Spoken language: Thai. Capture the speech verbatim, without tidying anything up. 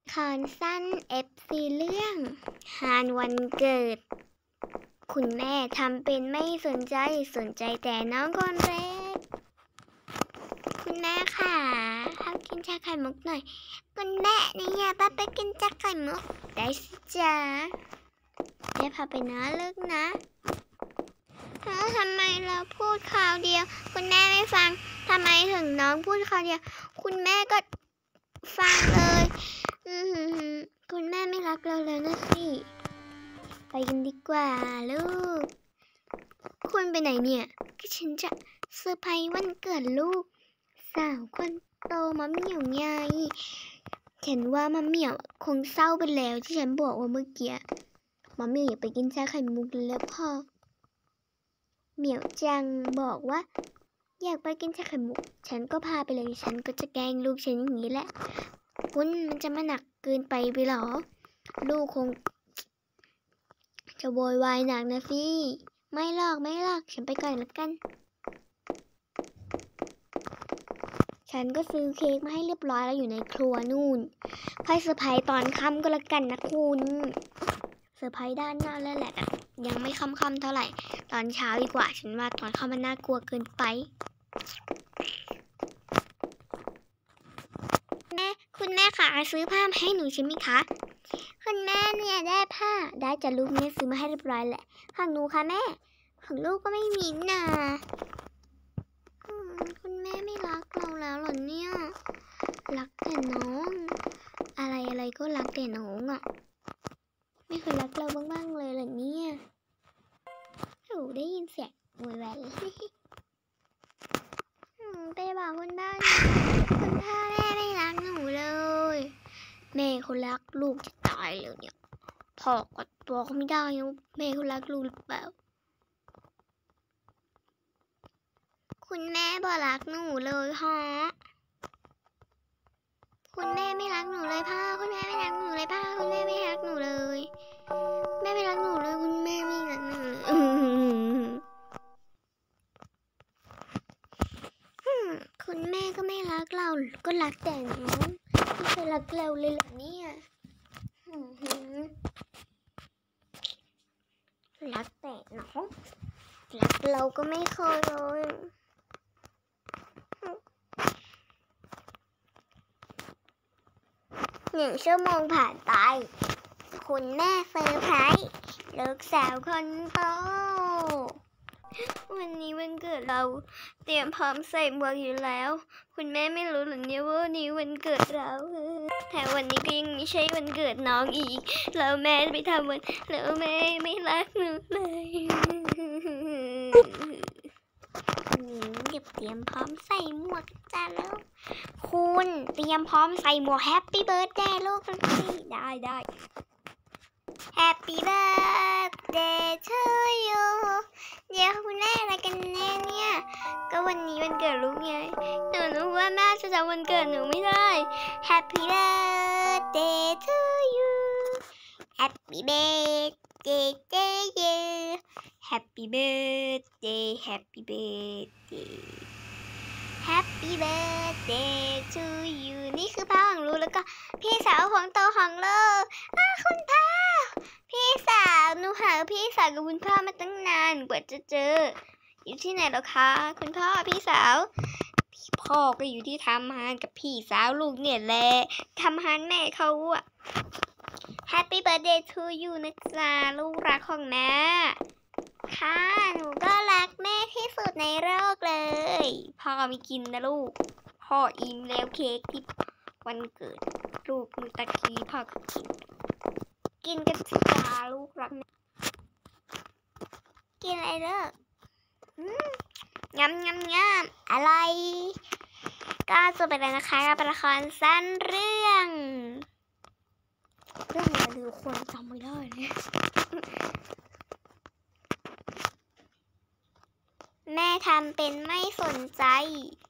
คอนสั้น เอฟ ซี เรื่องฮานวันเกิดคุณแม่ทำเป็นไม่สนใจสนใจแต่น้องคนเล็กคุณแม่ค่ะห้ามกินชาไข่มุกหน่อยคุณแม่นี่ไงป้าไปกินชาไข่มุกได้สิจ๊ะแม่พาไปนะเลิกนะทำไมเราพูดคราวเดียวคุณแม่ไม่ฟังทำไมถึงน้องพูดคราวเดียวคุณแม่ก็ฟังเลยอืมคุณแม่ไม่รักเราแล้วนะสิไปกันดีกว่าลูกคุณไปไหนเนี่ยก็ฉันจะเซอร์ไพรส์วันเกิดลูกสาวคนโตมะเหมี่ยวไงเห็นว่ามะเหมี่ยวคงเศร้าไปแล้วที่ฉันบอกว่าเมื่อกี้มะเหมี่ยวอยากไปกินชาไข่มุกแล้วพอเหมี่ยวจังบอกว่าอยากไปกินชาไข่มุกฉันก็พาไปเลยฉันก็จะแกล้งลูกฉันอย่างนี้แหละคุณมันจะมาหนักเกินไปไปหรอลูกคงจะโวยวายหนักนะพี่ไม่หรอกไม่หรอกฉันไปก่อนแล้วกันฉันก็ซื้อเค้กมาให้เรียบร้อยแล้วอยู่ในครัวนู่นค่อยเซอร์ไพรส์ตอนค่ำก็แล้วกันนะคุณเซอร์ไพรส์ด้านหน้าแล้วแหละยังไม่ค่ำๆเท่าไหร่ตอนเช้าดีกว่าฉันว่าตอนค่ำมันน่ากลัวเกินไปแม่คุณแม่ค่ะซื้อผ้ามาให้หนูใช่ไหมคะคุณแม่เนี่ยได้ผ้าได้จากลูกเนี่ยซื้อมาให้เรียบร้อยแหละของหนูค่ะแม่ของลูกก็ไม่มีนะคุณแม่ไม่รักเราแล้วหรอเนี่ยรักแต่น้องอะไรอะไรก็รักแต่น้องอ่ะไม่เคยรักเราบ้างๆเลยเหรอเนี่ยโอ้ได้ยินเสียงโวยวายไปบอกคุณบ้านคุณพ่อแม่ไม่รักหนูเลยแม่เขารักลูกจะตายเลยเนี่ยพ่อก็บอกเขาไม่ได้นะแม่เขารักลูกหรือเปล่าคุณแม่บอกรักหนูเลยฮะคุณแม่ไม่รักหนูเลยพ่อคุณแม่ไม่รักหนูเลยพ่อคุณแม่ไม่รักหนูเลยแม่ไม่รักหนูเลยคุณแม่ไม่รักหนูเลยคุณแม่ก็ไม่รักเราก็รักแต่น้องไม่เคยรักเราเลยเหรอเนี่ยรักแต่น้องรักเราก็ไม่เคยเลยหนึ่งชั่วโมงผ่านไปคุณแม่เซอร์ไพรส์ลูกสาวคนโตวันนี้วันเกิดเราเตรียมพร้อมใส่หมวกอยู่แล้วคุณแม่ไม่รู้หรือเนี่ยว่าวันนี้วันเกิดเราแต่วันนี้ก็ยังไม่ใช่วันเกิดน้องอีกแล้วแม่ไปทำวันแล้วแม่ไม่รักหนูเลยเก็บเตรียมพร้อมใส่หมวกจ้าแล้วคุณเตรียมพร้อมใส่หมวกแฮปปี้เบิร์ธเดย์ลูกได้ได้แฮปปี้เบิร์ธเดย์ทูยูเดี๋ยวคุณแม่อะไรกันแน่เนี่ยก็วันนี้วันเกิดลูกไงหนูรู้ว่าแม่จะจำวันเกิดหนูไม่ได้แฮปปี้เบิร์ธเดย์ทูยูแฮปปี้เบิร์ธเดย์ทูยูแฮปปี้เบิร์ธเดย์แฮปปี้เบิร์ธเดย์แฮปปี้เบิร์ธเดย์ทูยูนี่คือพ่อของลูกแล้วก็พี่สาวของโตของลูกอ้าคุณพ่อพี่สาวหนูหาพี่สาวกับคุณพ่อมาตั้งนานกว่าจะเจออยู่ที่ไหนแล้วคะคุณพ่อพี่สาวพี่พ่อก็อยู่ที่ทำงานกับพี่สาวลูกเนี่ยแหละทำงานแม่เขาอะแฮปปี้เบิร์ธเดย์ทูยูนะจ๊ะลูกรักของแม่ค่ะหนูก็รักแม่ที่สุดในโลกเลยพ่อไม่กินนะลูกพ่ออิ่มแล้วเค้กที่วันเกิดลูกมือตะกี้พ่อก็กินกินกันสิจ้าลูกรักแม่กินอะไรเด้อยำยำยำอะไรก็จะเป็นอะไรนะคะเป็นละครสั้นเรื่องเรื่องอะไรหรือคนจำไม่ได้เนี่ยแม่ทำเป็นไม่สนใจ